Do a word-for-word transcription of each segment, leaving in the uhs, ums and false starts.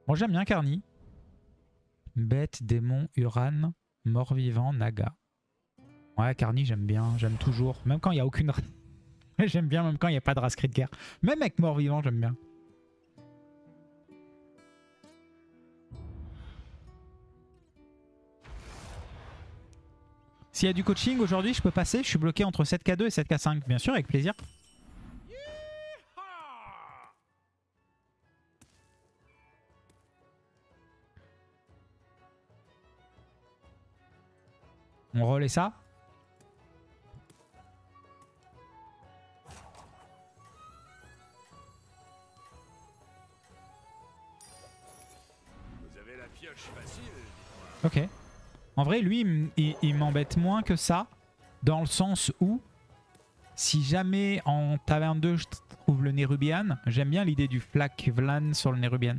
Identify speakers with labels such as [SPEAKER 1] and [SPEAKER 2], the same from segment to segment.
[SPEAKER 1] Bon, j'aime bien Carny. Bête, démon, Uran, mort-vivant, Naga. Ouais, Carny, j'aime bien. J'aime toujours. Même quand il n'y a aucune... j'aime bien même quand il n'y a pas de race cri de guerre. Même avec mort-vivant, j'aime bien. S'il y a du coaching aujourd'hui, je peux passer. Je suis bloqué entre sept K deux et sept K cinq. Bien sûr, avec plaisir. On relaie ça.
[SPEAKER 2] Vous avez la pioche facile.
[SPEAKER 1] Ok. En vrai, lui, il, il, il m'embête moins que ça. Dans le sens où, si jamais en taverne deux, je trouve le Nérubian, j'aime bien l'idée du Flak Vlan sur le Nérubian.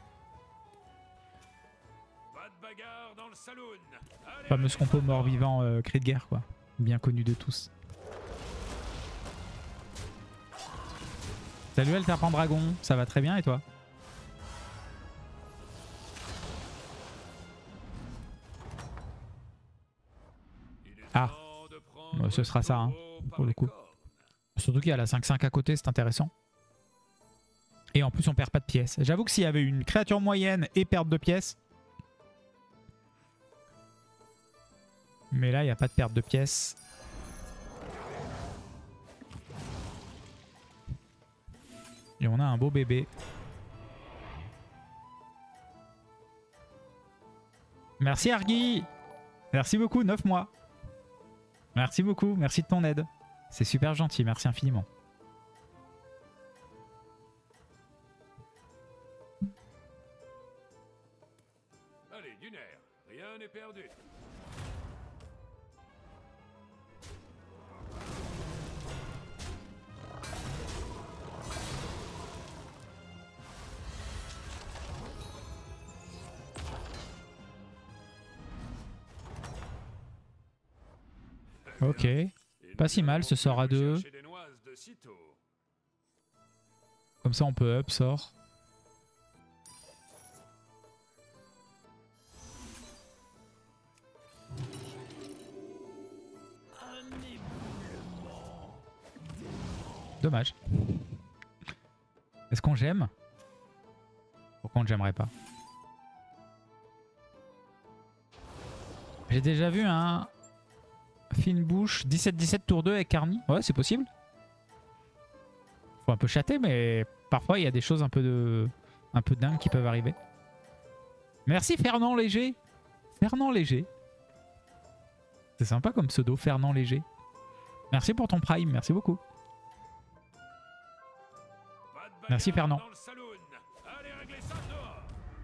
[SPEAKER 2] Pas de bagarre dans le saloon. Allez,
[SPEAKER 1] Fameuse compo mort-vivant euh, cri de guerre, quoi. Bien connu de tous. Salut Alter Pendragon, ça va très bien et toi? Ah, bon, ce sera ça, hein, pour le coup. Surtout qu'il y a la cinq cinq à côté, c'est intéressant. Et en plus, on perd pas de pièces. J'avoue que s'il y avait une créature moyenne et perte de pièces... Mais là, il n'y a pas de perte de pièces. Et on a un beau bébé. Merci Argy. Merci beaucoup, neuf mois. Merci beaucoup, merci de ton aide. C'est super gentil, merci infiniment.
[SPEAKER 2] Allez, du nerf. Rien n'est perdu.
[SPEAKER 1] Ok. Pas si mal, ce sort à deux. Comme ça on peut up, sort. Dommage. Est-ce qu'on j'aime? Pourquoi on ne j'aimerait pas? J'ai déjà vu un fine bouche dix-sept dix-sept tour deux avec Carny. Ouais, c'est possible. Faut un peu chatter, mais parfois il y a des choses un peu de un peu dingues qui peuvent arriver. Merci Fernand Léger. Fernand Léger. C'est sympa comme pseudo, Fernand Léger. Merci pour ton prime, merci beaucoup. Merci Fernand.
[SPEAKER 2] Allez, réglez ça dehors.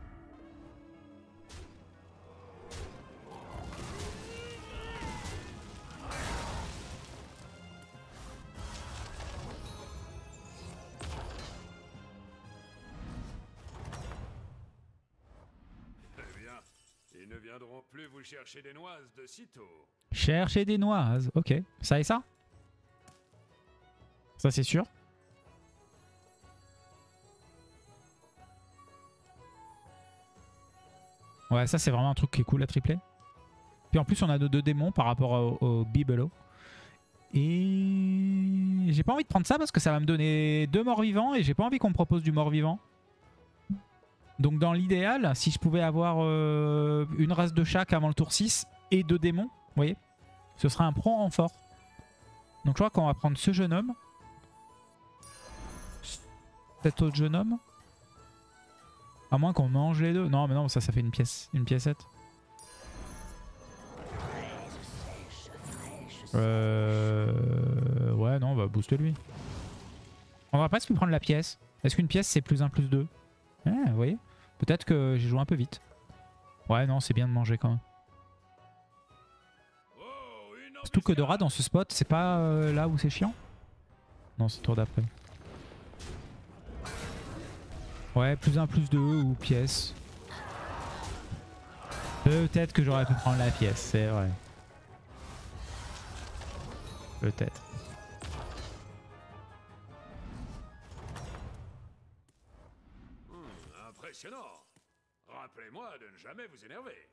[SPEAKER 2] Eh bien, ils ne viendront plus vous chercher des noises de sitôt.
[SPEAKER 1] Chercher des noises, ok. Ça et ça? Ça c'est sûr. Ouais, ça c'est vraiment un truc qui est cool à tripler. Puis en plus on a nos deux démons par rapport au, au Bibelo. Et j'ai pas envie de prendre ça parce que ça va me donner deux morts vivants et j'ai pas envie qu'on me propose du mort vivant. Donc dans l'idéal, si je pouvais avoir euh, une race de chaque avant le tour six et deux démons, vous voyez, ce serait un pro renfort. Donc je crois qu'on va prendre ce jeune homme. Cet autre jeune homme. À moins qu'on mange les deux. Non, mais non, ça, ça fait une pièce, une piécette. Euh... Ouais, non, on va booster lui. On va presque lui prendre la pièce. Est-ce qu'une pièce, c'est plus un, plus deux? Eh, vous voyez? Peut-être que j'ai joué un peu vite. Ouais, non, c'est bien de manger quand même. Surtout que Dora, dans ce spot, c'est pas euh, là où c'est chiant? Non, c'est le tour d'après. Ouais, plus un, plus deux ou pièce. Peut-être que j'aurais pu prendre la pièce, c'est vrai. Peut-être.
[SPEAKER 2] Hmm, impressionnant. rappelez-moi de ne jamais vous énerver.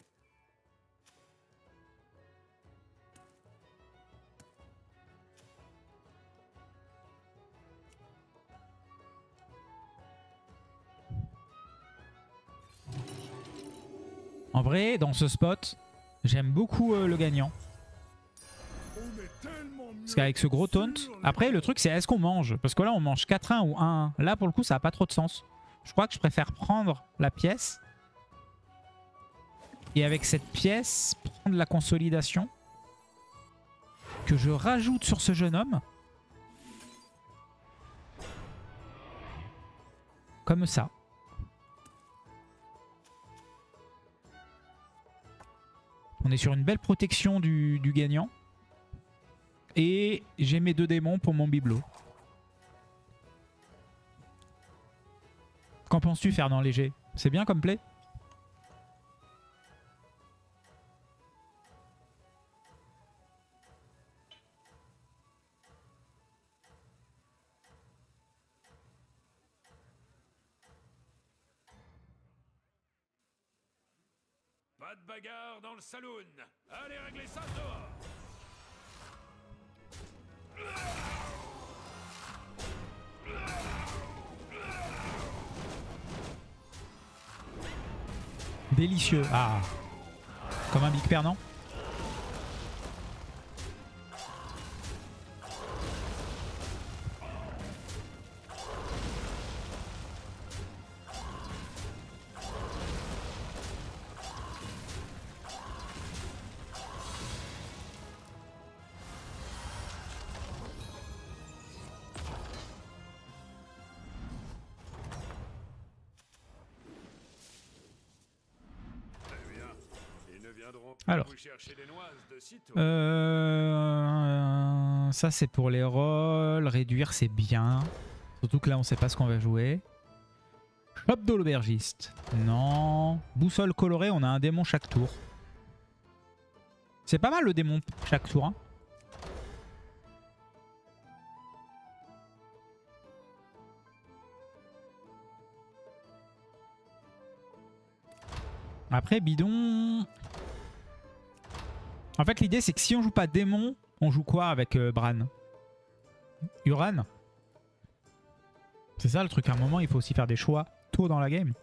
[SPEAKER 1] En vrai, dans ce spot, j'aime beaucoup euh, le gagnant. Parce qu'avec ce gros taunt, après le truc c'est est-ce qu'on mange? Parce que là on mange quatre un ou un un. Là pour le coup ça n'a pas trop de sens. Je crois que je préfère prendre la pièce. Et avec cette pièce, prendre la consolidation. Que je rajoute sur ce jeune homme. Comme ça. On est sur une belle protection du, du gagnant. Et j'ai mes deux démons pour mon bibelot. Qu'en penses-tu, Fernand Léger? C'est bien comme play?
[SPEAKER 2] Pas de bagarre dans le saloon. Allez régler ça dehors.
[SPEAKER 1] Délicieux. Ah. Comme un Big Père, non? Alors, euh, ça c'est pour les rolls, réduire c'est bien, surtout que là on sait pas ce qu'on va jouer. Shop de l'aubergiste, non. Boussole colorée, on a un démon chaque tour. C'est pas mal le démon chaque tour, hein. Après bidon... En fait, l'idée, c'est que si on joue pas démon, on joue quoi avec euh, Bran? Uran? C'est ça le truc. À un moment, il faut aussi faire des choix tôt dans la game.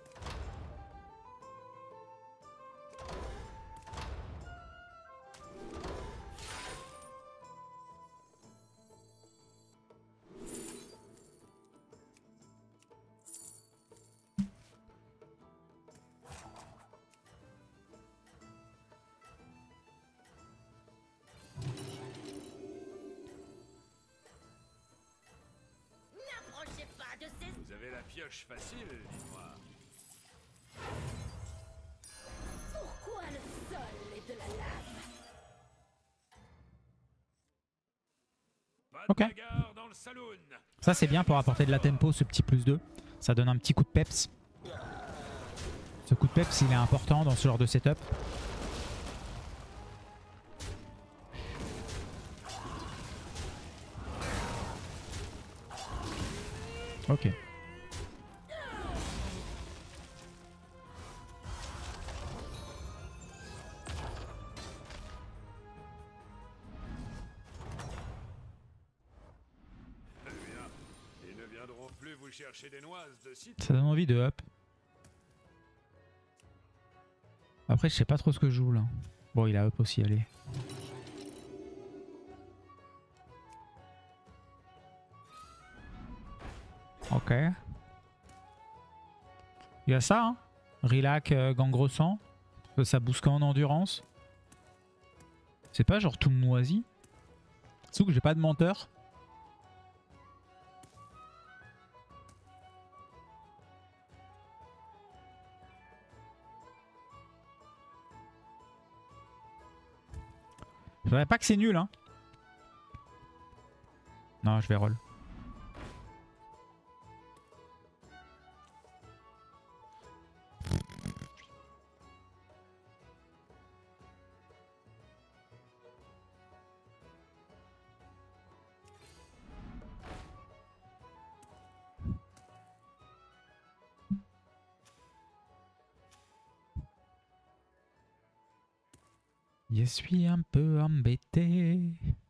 [SPEAKER 2] Vous avez la pioche facile, dis-moi.
[SPEAKER 3] Pourquoi le sol est de la lave?
[SPEAKER 2] Pas de
[SPEAKER 1] Ok.
[SPEAKER 2] bagarre dans le saloon.
[SPEAKER 1] Ça, c'est bien pour apporter de la tempo, ce petit plus deux. Ça donne un petit coup de peps. Ce coup de peps, il est important dans ce genre de setup. Ok.
[SPEAKER 2] Ils ne viendront plus vous chercher des noises de site.
[SPEAKER 1] Ça donne envie de up. Après, je sais pas trop ce que je joue là. Bon, il a up aussi, allez. Ok. Il y a ça, hein. Relax, euh, gangre sang. Ça booste en endurance. C'est pas genre tout moisi. Surtout que j'ai pas de menteur. Je dirais pas que c'est nul, hein. Non, je vais roll. Je suis un peu embêté.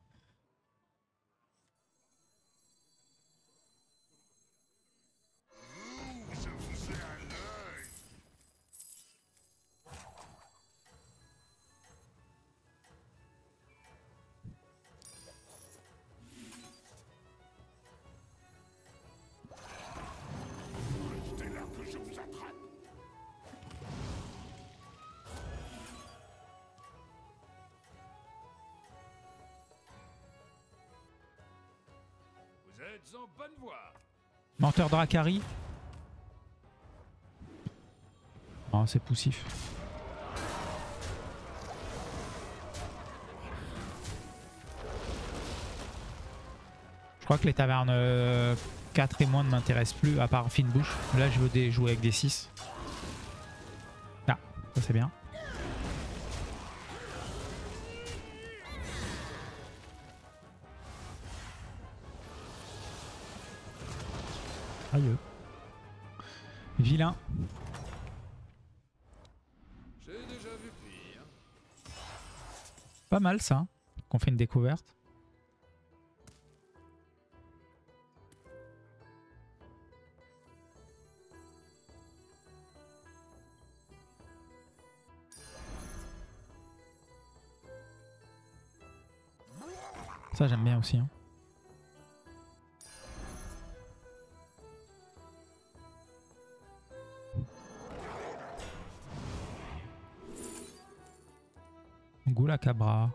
[SPEAKER 2] Vous êtes en bonne voie.
[SPEAKER 1] Menteur Dracari. Oh, c'est poussif. Je crois que les tavernes euh, quatre et moins ne m'intéressent plus, à part Fine Bouche. Là, je veux des, jouer avec des six. Ah, ça c'est bien. Aïe. Vilain.
[SPEAKER 2] J'ai déjà vu pire.
[SPEAKER 1] Pas mal ça, hein, qu'on fait une découverte. Ça j'aime bien aussi. Hein. Goula Cabra.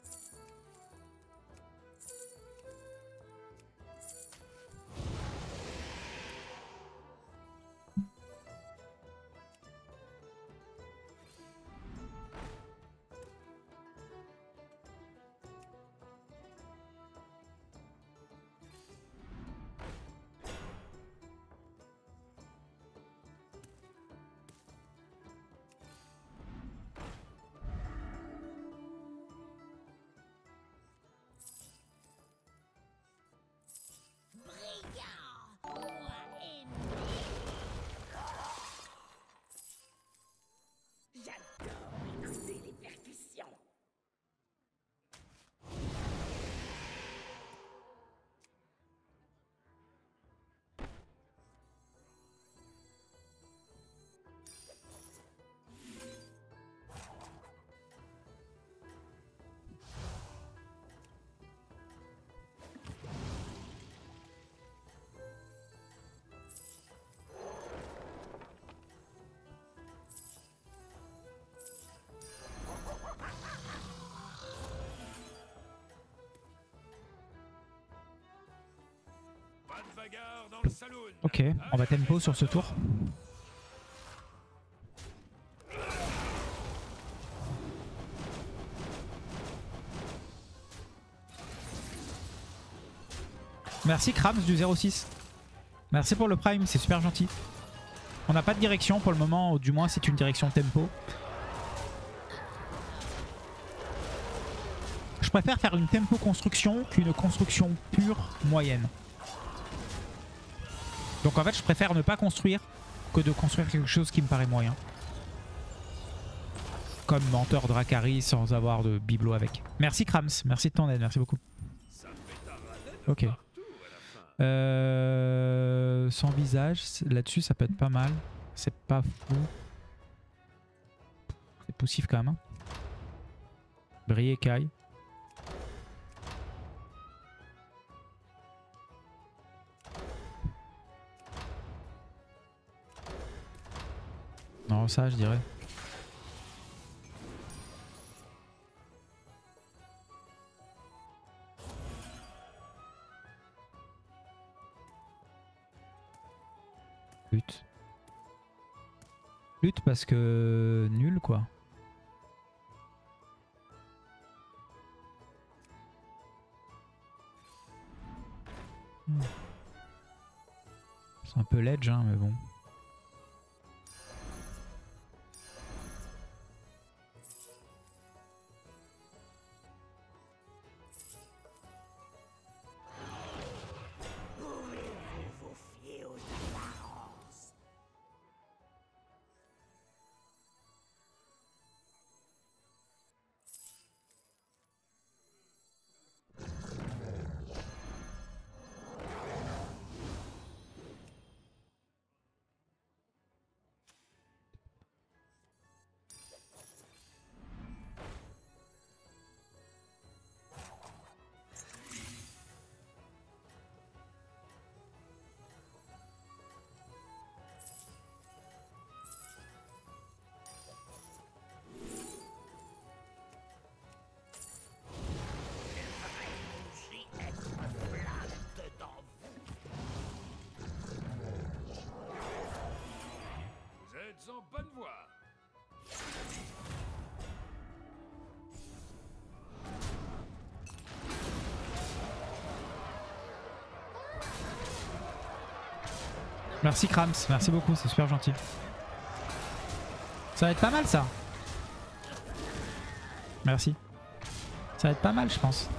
[SPEAKER 3] J'adore écouter les percussions.
[SPEAKER 2] Pas de bagarre dans le saloon.
[SPEAKER 1] Ok, on va tempo sur ce tour. Merci Krams du zéro six. Merci pour le prime, c'est super gentil. On n'a pas de direction pour le moment, ou du moins c'est une direction tempo. Je préfère faire une tempo construction qu'une construction pure moyenne. Donc en fait je préfère ne pas construire que de construire quelque chose qui me paraît moyen. Comme Menteur Dracari sans avoir de bibelot avec. Merci Krams, merci de ton aide, merci beaucoup. Ok. Euh, sans visage, là-dessus ça peut être pas mal. C'est pas fou. C'est poussif quand même. Hein. Briller Kai. Non, ça je dirais. Lutte. Lutte parce que nul quoi. Hmm. C'est un peu ledge hein, mais bon. Merci Krams, merci beaucoup, c'est super gentil. Ça va être pas mal ça. Merci. Ça va être pas mal je pense.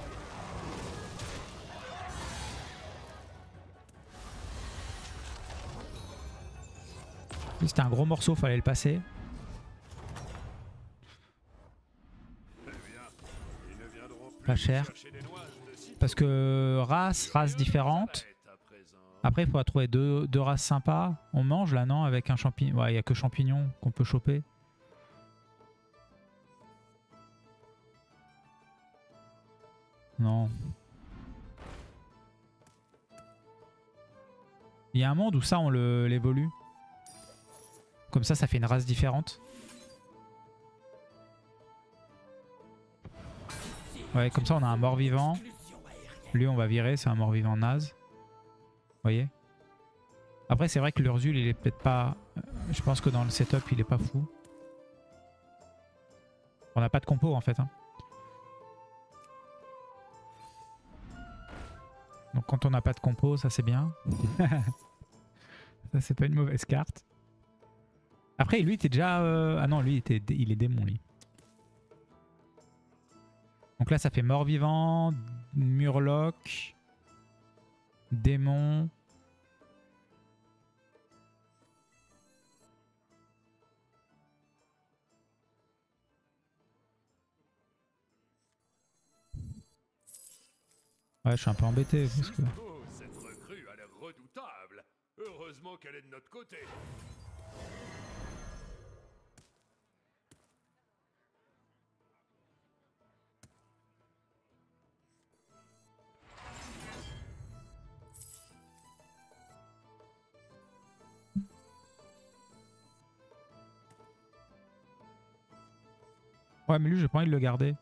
[SPEAKER 1] C'était un gros morceau, fallait le passer. Pas cher. Parce que race, race différente. Après, il faudra trouver deux, deux races sympas. On mange là, non? Avec un champignon. Ouais, il n'y a que champignons qu'on peut choper. Non. Il y a un monde où ça, on l'évolue. Comme ça, ça fait une race différente. Ouais, comme ça, on a un mort-vivant. Lui, on va virer, c'est un mort-vivant naze. Vous voyez? Après, c'est vrai que l'Urzul, il est peut-être pas... Je pense que dans le setup, il est pas fou. On n'a pas de compo, en fait. Hein. Donc, quand on n'a pas de compo, ça, c'est bien. Ça, c'est pas une mauvaise carte. Après, lui, il était déjà... Euh... Ah non, lui, il, était... il est démon, lui. Donc là, ça fait mort-vivant, murloc, démon... Ouais, je suis un peu embêté parce que...
[SPEAKER 2] Cette recrue a l'air redoutable. Heureusement qu'elle est de notre côté.
[SPEAKER 1] Ouais, mais lui, j'ai pas envie de le garder.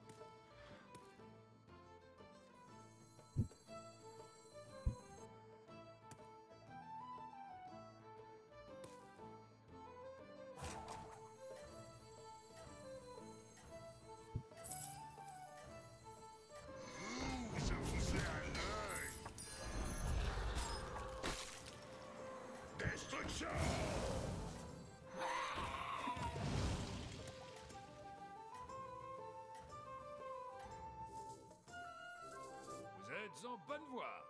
[SPEAKER 2] Vous êtes en bonne voie.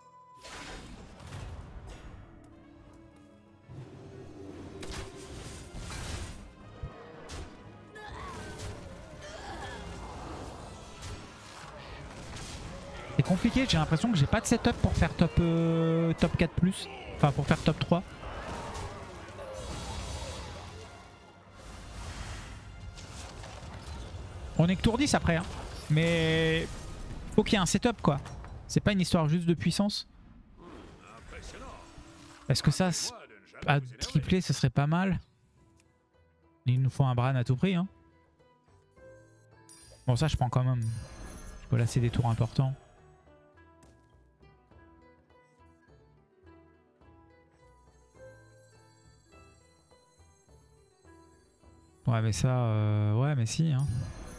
[SPEAKER 1] C'est compliqué, j'ai l'impression que j'ai pas de setup pour faire top, euh, top quatre plus. Enfin, pour faire top trois. On est que tour dix après, hein. Mais faut qu'il y ait un setup, quoi. C'est pas une histoire juste de puissance. Est-ce que ça, à tripler, ce serait pas mal? Il nous faut un Bran à tout prix, hein. Bon, ça, je prends quand même. Je peux lasser des tours importants. Ouais, mais ça... Euh... Ouais, mais si, hein.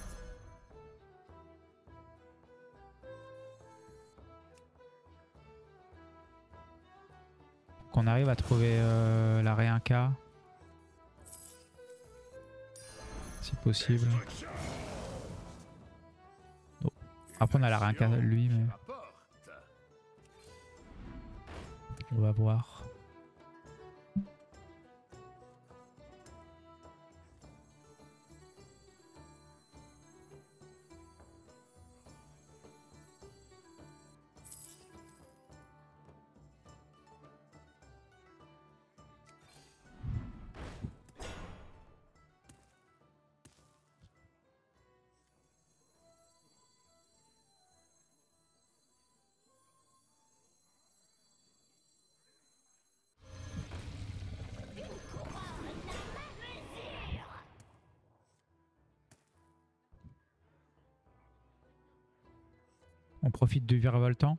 [SPEAKER 1] Qu'on arrive à trouver euh, la réinca. Si possible. Oh. Après on a la réinca lui, mais... On va voir. On profite du virevoltant.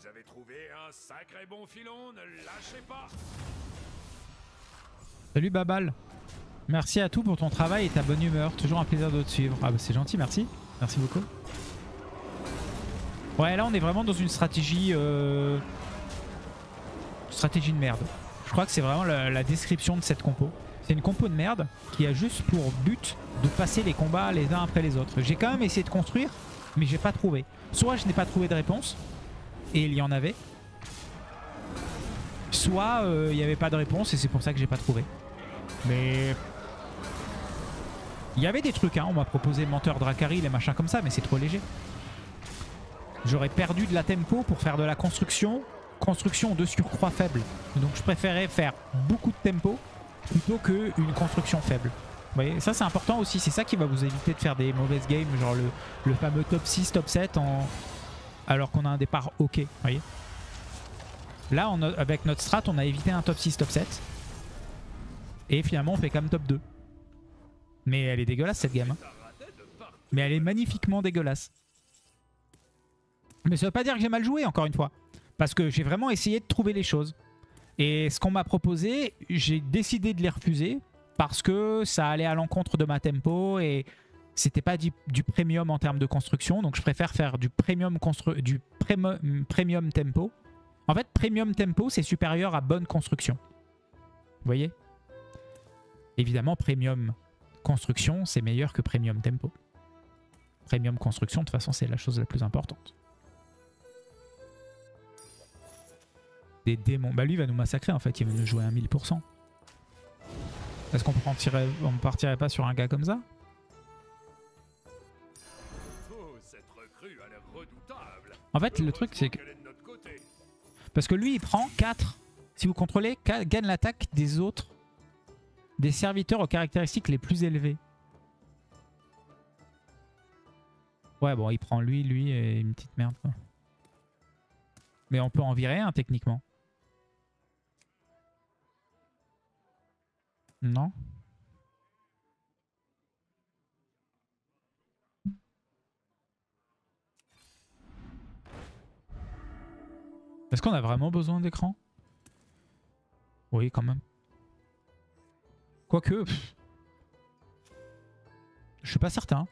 [SPEAKER 2] Vous avez trouvé un sacré bon filon, ne lâchez pas.
[SPEAKER 1] Salut Babal. Merci à tout pour ton travail et ta bonne humeur. Toujours un plaisir de te suivre. Ah bah c'est gentil, merci. Merci beaucoup. Ouais, là on est vraiment dans une stratégie... Euh... Stratégie de merde. Je crois que c'est vraiment la, la description de cette compo. C'est une compo de merde qui a juste pour but de passer les combats les uns après les autres. J'ai quand même essayé de construire, mais j'ai pas trouvé. Soit je n'ai pas trouvé de réponse, et il y en avait. Soit euh, il n'y avait pas de réponse et c'est pour ça que j'ai pas trouvé. Mais... Il y avait des trucs, hein. On m'a proposé Menteur Dracari, les machins comme ça, mais c'est trop léger. J'aurais perdu de la tempo pour faire de la construction. Construction de surcroît faible. Donc je préférais faire beaucoup de tempo plutôt qu'une construction faible. Vous voyez, ça c'est important aussi. C'est ça qui va vous éviter de faire des mauvaises games, genre le, le fameux top six, top sept, en... alors qu'on a un départ ok. Vous voyez, là, on a, avec notre strat, on a évité un top six, top sept. Et finalement, on fait quand même top deux. Mais elle est dégueulasse cette game. Hein. Mais elle est magnifiquement dégueulasse. Mais ça veut pas dire que j'ai mal joué, encore une fois. Parce que j'ai vraiment essayé de trouver les choses. Et ce qu'on m'a proposé, j'ai décidé de les refuser. Parce que ça allait à l'encontre de ma tempo. Et c'était pas du, du premium en termes de construction. Donc je préfère faire du premium, constru du premium tempo. En fait, premium tempo, c'est supérieur à bonne construction. Vous voyez? Évidemment, premium construction, c'est meilleur que premium tempo. Premium construction, de toute façon, c'est la chose la plus importante. Des démons. Bah lui, il va nous massacrer, en fait. Il va nous jouer à mille pour cent. Est-ce qu'on ne partirait pas sur un gars comme ça? En fait, le truc, c'est que... Parce que lui, il prend quatre. Si vous contrôlez, gagne l'attaque des autres. Des serviteurs aux caractéristiques les plus élevées. Ouais, bon, il prend lui, lui et une petite merde, quoi. Mais on peut en virer un, techniquement. Non? Est-ce qu'on a vraiment besoin d'écran? Oui, quand même. Quoique... Pff, je suis pas certain.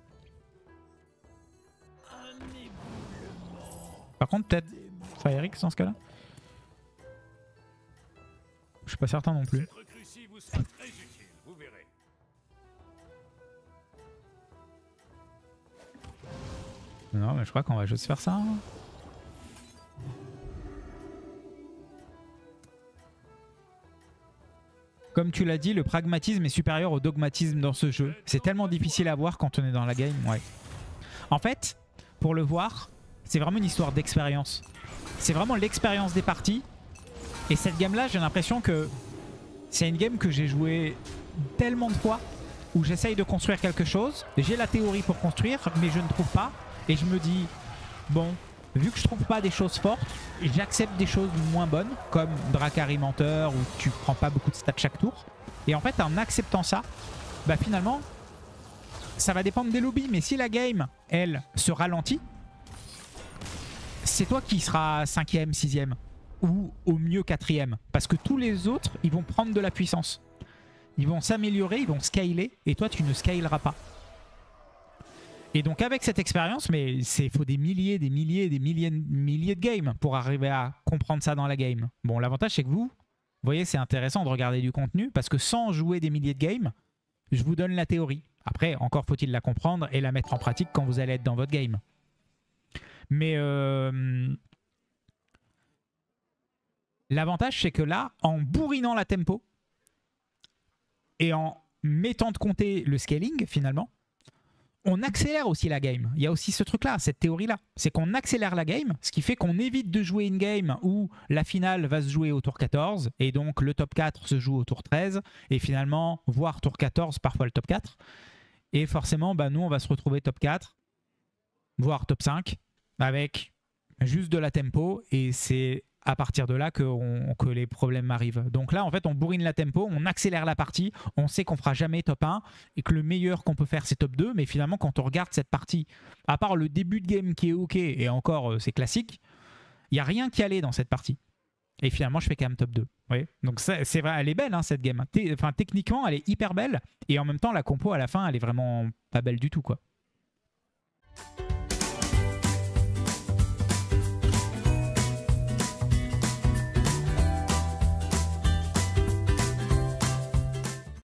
[SPEAKER 1] Par contre, peut-être Firex dans ce cas-là. Je suis pas certain non plus. Non, mais je crois qu'on va juste faire ça. Hein. Comme tu l'as dit, le pragmatisme est supérieur au dogmatisme dans ce jeu. C'est tellement difficile à voir quand on est dans la game. Ouais. En fait, pour le voir, c'est vraiment une histoire d'expérience. C'est vraiment l'expérience des parties. Et cette game-là, j'ai l'impression que c'est une game que j'ai jouée tellement de fois où j'essaye de construire quelque chose. J'ai la théorie pour construire, mais je ne trouve pas. Et je me dis, bon, vu que je trouve pas des choses fortes, j'accepte des choses moins bonnes, comme Dracari Menteur, où tu prends pas beaucoup de stats chaque tour. Et en fait, en acceptant ça, bah finalement, ça va dépendre des lobbies. Mais si la game, elle, se ralentit, c'est toi qui seras cinquième, sixième, ou au mieux quatrième. Parce que tous les autres, ils vont prendre de la puissance. Ils vont s'améliorer, ils vont scaler, et toi, tu ne scaleras pas. Et donc avec cette expérience, mais il faut des milliers, des milliers, des milliers, milliers de games pour arriver à comprendre ça dans la game. Bon, l'avantage c'est que vous, vous voyez, c'est intéressant de regarder du contenu parce que sans jouer des milliers de games, je vous donne la théorie. Après, encore faut-il la comprendre et la mettre en pratique quand vous allez être dans votre game. Mais euh, l'avantage c'est que là, en bourrinant la tempo et en mettant de côté le scaling finalement, on accélère aussi la game. Il y a aussi ce truc-là, cette théorie-là. C'est qu'on accélère la game, ce qui fait qu'on évite de jouer une game où la finale va se jouer au tour quatorze, et donc le top quatre se joue au tour treize, et finalement, voire tour quatorze, parfois le top quatre. Et forcément, bah, nous, on va se retrouver top quatre, voire top cinq, avec juste de la tempo, et c'est à partir de là que, on, que les problèmes arrivent. Donc là, en fait, on bourrine la tempo, on accélère la partie, on sait qu'on fera jamais top un et que le meilleur qu'on peut faire, c'est top deux. Mais finalement, quand on regarde cette partie, à part le début de game qui est OK, et encore, c'est classique, Il n'y a rien qui allait dans cette partie. Et finalement, je fais quand même top deux. Vous voyez, donc c'est vrai, elle est belle, hein, cette game. Enfin, techniquement, elle est hyper belle. Et en même temps, la compo à la fin, elle est vraiment pas belle du tout, quoi.